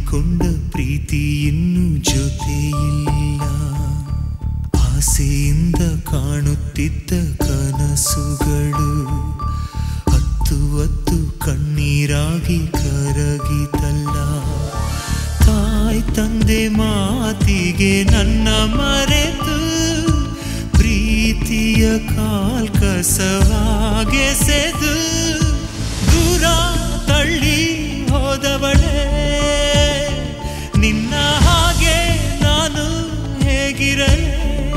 ನಂಬಿಕೊಂಡ ಪ್ರೀತಿ ಇನ್ನು ಜೊತೆಯಿಲ್ಲ. ಆಸೆಯಿಂದ ಕಾಣುತ್ತಿದ್ದ ಕನಸುಗಳು ಹತ್ತು ಹತ್ತು ಕಣ್ಣೀರಾಗಿ ಕರಗಿತಲ್ಲ. ತಾಯಿ ತಂದೆ ಮಾತಿಗೆ ನನ್ನ ಮರೆತು ಪ್ರೀತಿಯ ಕಾಲ್ಕಸವಾಗೆಸೆದು ದೂರ ತಳ್ಳಿ ಹೋದವಳೆ. ನಿನ್ನ ಹಾಗೆ ನಾನು ಹೇಗಿರಲೇ?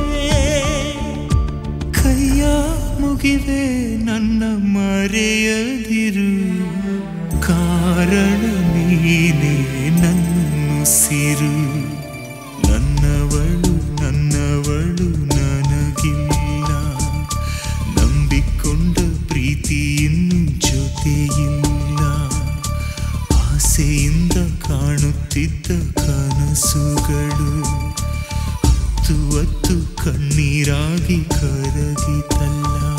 ಕೈಯ ಮುಗಿವೆ ನನ್ನ ಮರೆಯದಿರು, ಕಾರಣ ನೀನೇ ನನ್ನುಸಿರು. ನನ್ನವಳು ನನ್ನವಳು ನನಗಿಲ್ಲ, ನಂಬಿಕೊಂಡ ಪ್ರೀತಿ ಇನ್ನು ಜೊತೆಯಿಲ್ಲ. ಆಸೆಯಿಂದ ಕಾಣುತ್ತಿದ್ದ ಕನಸುಗಳು ಹತ್ತು ಹತ್ತು ಕಣ್ಣೀರಾಗಿ ಕರಗಿತಲ್ಲ.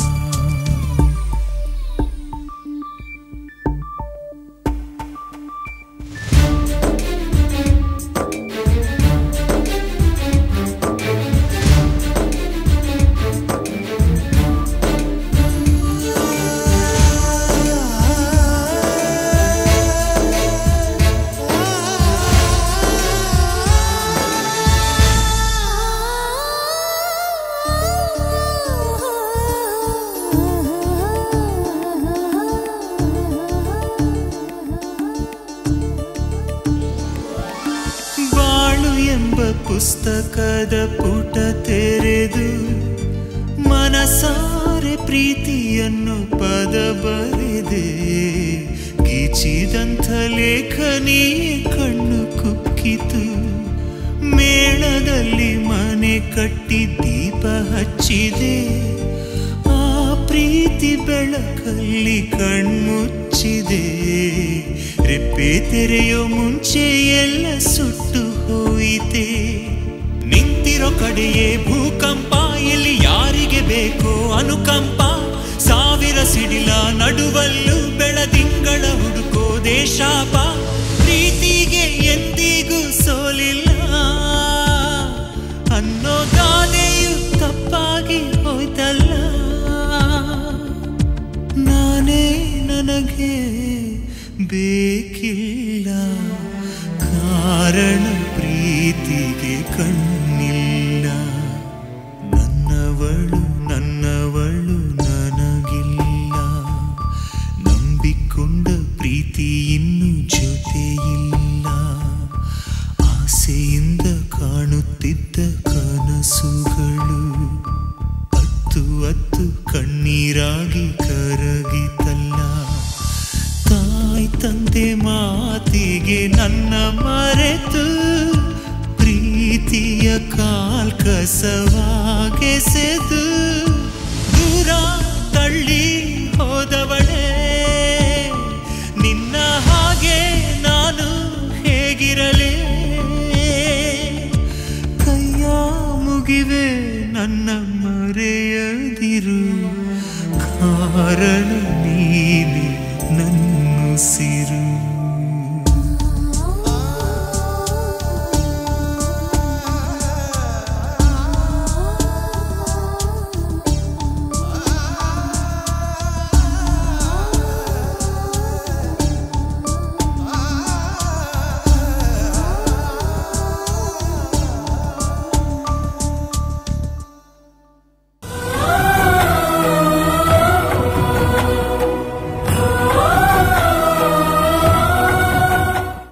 ಪುಸ್ತಕದ ಪುಟ ತೆರೆದು ಮನಸಾರೆ ಪ್ರೀತಿಯನ್ನು ಪದ ಬರೆದೆ. ಗೀಚಿದಂಥ ಲೇಖನಿ ಕಣ್ಣು ಕುಕ್ಕಿತು. ಮೇಳದಲ್ಲಿ ಮನೆ ಕಟ್ಟಿ ದೀಪ ಹಚ್ಚಿದೆ. ಆ ಪ್ರೀತಿ ಬೆಳಕಲ್ಲಿ ಕಣ್ಮುಚ್ಚಿದೆ. ರೆಪ್ಪೆ ತೆರೆಯೋ ಮುಂಚೆ ಎಲ್ಲ ಸುಟ್ಟು ಹೋಯಿತೆ. ನಿಂತಿರೋ ಕಡೆಯೇ ಭೂಕಂಪ, ಇಲ್ಲಿ ಯಾರಿಗೆ ಬೇಕೋ ಅನುಕಂಪ. ಸಾವಿರ ಸಿಡಿಲ ನಡುವಲ್ಲೂ ಬೆಳದಿಂಗಳ ಹುಡುಕೋ ದೇಶಾಪ. ಪ್ರೀತಿಗೆ ಎಂದಿಗೂ ಸೋಲಿಲ್ಲ ಅನ್ನೋ ಗಾದೆಯು ತಪ್ಪಾಗಿ ಹೋಯ್ತಲ್ಲ. ನಾನೇ ನನಗೆ ಬೇಕಿಲ್ಲ, ಕಾರಣ ಪ್ರೀತಿಗೆ ಕಣ್ಣಿಲ್ಲ. ನನ್ನವಳು ನನ್ನವಳು ನನಗಿಲ್ಲ, ನಂಬಿಕೊಂಡ ಪ್ರೀತಿ ಇನ್ನು ಜೊತೆಯಿಲ್ಲ. ಆಸೆಯಿಂದ ಕಾಣುತ್ತಿದ್ದ ಕನಸುಗಳು ಹತ್ತು ಹತ್ತು ಕಣ್ಣೀರಾಗಿ ಕರಗಿತಲ್ಲ. ತಾಯಿ ತಂದೆ ಮಾತಿಗೆ ನನ್ನ ಮರೆತು ಪ್ರೀತಿಯ ಕಾಲ್ಕಸವಾಗೆಸೆದು ದೂರ ತಳ್ಳಿ ಹೋದವಳೆ. ನಿನ್ನ ಹಾಗೆ ನಾನು ಹೇಗಿರಲೇ? ಕೈಯ ಮುಗಿವೆ ನನ್ನ ಮರೆಯದಿರು, ಕಾರಣ